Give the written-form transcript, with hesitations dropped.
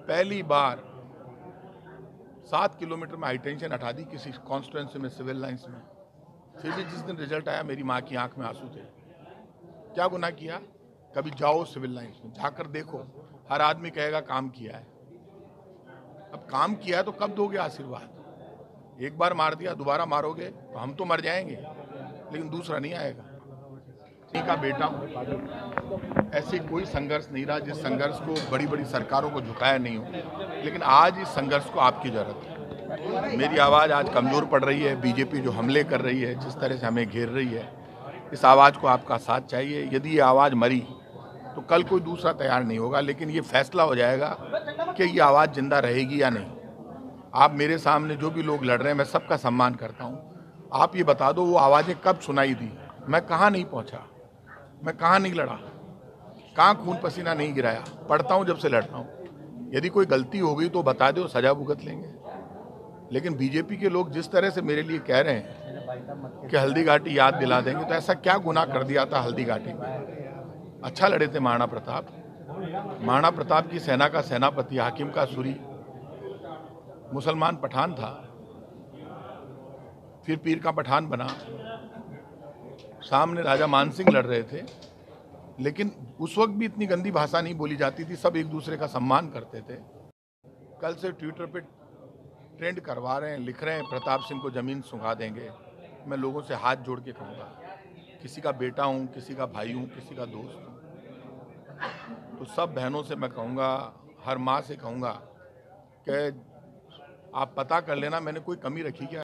पहली बार 7 किलोमीटर में हाई टेंशन हटा दी किसी कॉन्स्टिट्यूंसी में, सिविल लाइंस में। फिर भी जिस दिन रिजल्ट आया मेरी माँ की आंख में आंसू थे। क्या गुनाह किया? कभी जाओ सिविल लाइंस में, जाकर देखो, हर आदमी कहेगा काम किया है। अब काम किया है तो कब दोगे आशीर्वाद? एक बार मार दिया, दोबारा मारोगे तो हम तो मर जाएंगे, लेकिन दूसरा नहीं आएगा। का बेटा हूँ, ऐसे कोई संघर्ष नहीं रहा जिस संघर्ष को बड़ी बड़ी सरकारों को झुकाया नहीं हो, लेकिन आज इस संघर्ष को आपकी जरूरत है। मेरी आवाज़ आज कमज़ोर पड़ रही है। बीजेपी जो हमले कर रही है, जिस तरह से हमें घेर रही है, इस आवाज़ को आपका साथ चाहिए। यदि ये आवाज़ मरी तो कल कोई दूसरा तैयार नहीं होगा, लेकिन ये फैसला हो जाएगा कि ये आवाज़ जिंदा रहेगी या नहीं। आप मेरे सामने जो भी लोग लड़ रहे हैं, मैं सबका सम्मान करता हूँ। आप ये बता दो वो आवाज़ें कब सुनाई दी, मैं कहाँ नहीं पहुँचा, मैं कहाँ नहीं लड़ा, कहाँ खून पसीना नहीं गिराया। पढ़ता हूँ जब से लड़ रहा हूँ। यदि कोई गलती हो गई तो बता दो, सजा भुगत लेंगे। लेकिन बीजेपी के लोग जिस तरह से मेरे लिए कह रहे हैं कि हल्दी घाटी याद दिला देंगे, तो ऐसा क्या गुनाह कर दिया था हल्दी घाटी में? अच्छा लड़े थे महाराणा प्रताप। महाराणा प्रताप की सेना का सेनापति, हाकिम का सूरी, मुसलमान पठान था, फिर पीर का पठान बना। सामने राजा मानसिंह लड़ रहे थे, लेकिन उस वक्त भी इतनी गंदी भाषा नहीं बोली जाती थी, सब एक दूसरे का सम्मान करते थे। कल से ट्विटर पे ट्रेंड करवा रहे हैं, लिख रहे हैं प्रताप सिंह को ज़मीन सुंघा देंगे। मैं लोगों से हाथ जोड़ के कहूँगा, किसी का बेटा हूँ, किसी का भाई हूँ, किसी का दोस्त हूँ, तो सब बहनों से मैं कहूँगा, हर माँ से कहूँगा कि आप पता कर लेना मैंने कोई कमी रखी क्या।